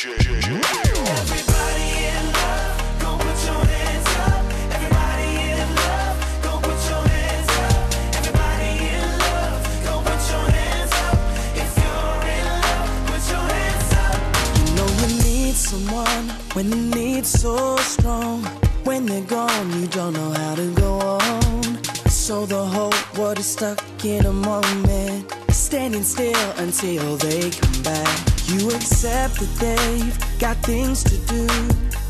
Everybody in love, go put your hands up. Everybody in love, go put your hands up. Everybody in love, go put your hands up. If you're in love, put your hands up. You know you need someone when the need's so strong. When they're gone, you don't know how to go on. So the whole world is stuck in a moment, standing still until they come back. You accept that they've got things to do,